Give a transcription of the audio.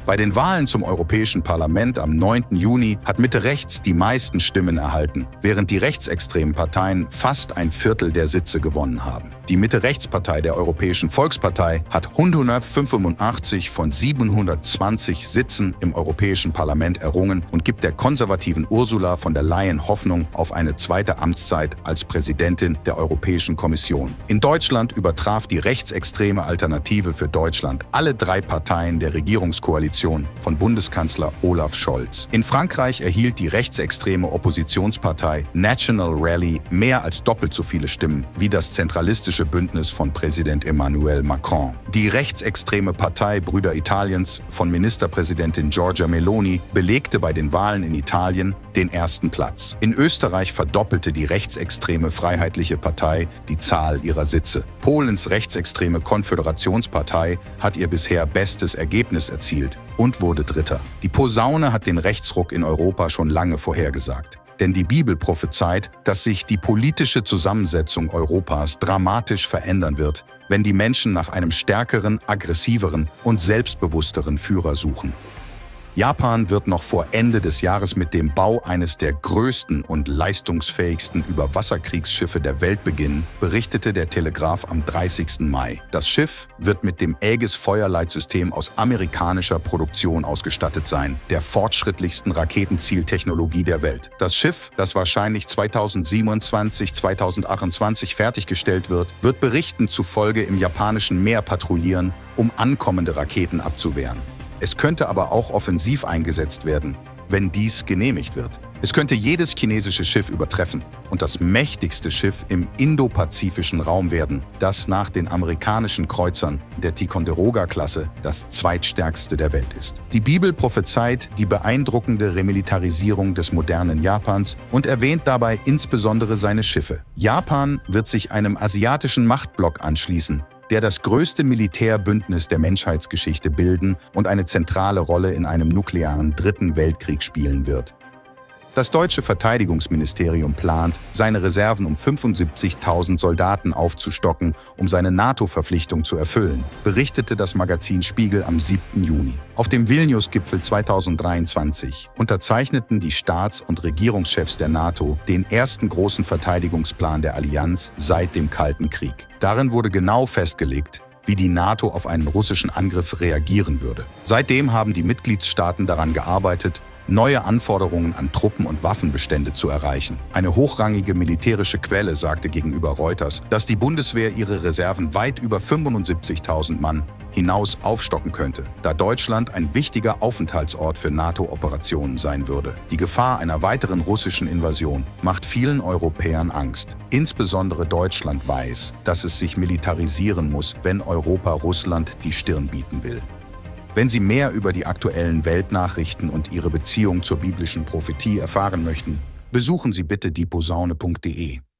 Bei den Wahlen zum Europäischen Parlament am 9. Juni hat Mitte-Rechts die meisten Stimmen erhalten, während die rechtsextremen Parteien fast ein Viertel der Sitze gewonnen haben. Die Mitte-Rechts-Partei der Europäischen Volkspartei hat 185 von 720 Sitzen im Europäischen Parlament errungen und gibt der konservativen Ursula von der Leyen Hoffnung auf eine zweite Amtszeit als Präsidentin der Europäischen Kommission. In Deutschland übertraf die rechtsextreme Alternative für Deutschland alle 3 Parteien der Regierungskoalition von Bundeskanzler Olaf Scholz. In Frankreich erhielt die rechtsextreme Oppositionspartei National Rally mehr als doppelt so viele Stimmen wie das zentralistische Bündnis von Präsident Emmanuel Macron. Die rechtsextreme Partei Brüder Italiens von Ministerpräsidentin Giorgia Meloni belegte bei den Wahlen in Italien den ersten Platz. In Österreich verdoppelte die rechtsextreme Freiheitliche Partei die Zahl ihrer Sitze. Polens rechtsextreme Konföderationspartei hat ihr bisher bestes Ergebnis erzielt und wurde Dritter. Die Posaune hat den Rechtsruck in Europa schon lange vorhergesagt. Denn die Bibel prophezeit, dass sich die politische Zusammensetzung Europas dramatisch verändern wird, wenn die Menschen nach einem stärkeren, aggressiveren und selbstbewussteren Führer suchen. Japan wird noch vor Ende des Jahres mit dem Bau eines der größten und leistungsfähigsten Überwasserkriegsschiffe der Welt beginnen, berichtete der Telegraph am 30. Mai. Das Schiff wird mit dem Aegis-Feuerleitsystem aus amerikanischer Produktion ausgestattet sein, der fortschrittlichsten Raketenzieltechnologie der Welt. Das Schiff, das wahrscheinlich 2027/2028 fertiggestellt wird Berichten zufolge im japanischen Meer patrouillieren, um ankommende Raketen abzuwehren. Es könnte aber auch offensiv eingesetzt werden, wenn dies genehmigt wird. Es könnte jedes chinesische Schiff übertreffen und das mächtigste Schiff im indopazifischen Raum werden, das nach den amerikanischen Kreuzern der Ticonderoga-Klasse das zweitstärkste der Welt ist. Die Bibel prophezeit die beeindruckende Remilitarisierung des modernen Japans und erwähnt dabei insbesondere seine Schiffe. Japan wird sich einem asiatischen Machtblock anschließen, der das größte Militärbündnis der Menschheitsgeschichte bilden und eine zentrale Rolle in einem nuklearen Dritten Weltkrieg spielen wird. Das deutsche Verteidigungsministerium plant, seine Reserven um 75.000 Soldaten aufzustocken, um seine NATO-Verpflichtung zu erfüllen, berichtete das Magazin Spiegel am 7. Juni. Auf dem Vilnius-Gipfel 2023 unterzeichneten die Staats- und Regierungschefs der NATO den ersten großen Verteidigungsplan der Allianz seit dem Kalten Krieg. Darin wurde genau festgelegt, wie die NATO auf einen russischen Angriff reagieren würde. Seitdem haben die Mitgliedstaaten daran gearbeitet, neue Anforderungen an Truppen- und Waffenbestände zu erreichen. Eine hochrangige militärische Quelle sagte gegenüber Reuters, dass die Bundeswehr ihre Reserven weit über 75.000 Mann hinaus aufstocken könnte, da Deutschland ein wichtiger Aufenthaltsort für NATO-Operationen sein würde. Die Gefahr einer weiteren russischen Invasion macht vielen Europäern Angst. Insbesondere Deutschland weiß, dass es sich militarisieren muss, wenn Europa Russland die Stirn bieten will. Wenn Sie mehr über die aktuellen Weltnachrichten und ihre Beziehung zur biblischen Prophetie erfahren möchten, besuchen Sie bitte dieposaune.de.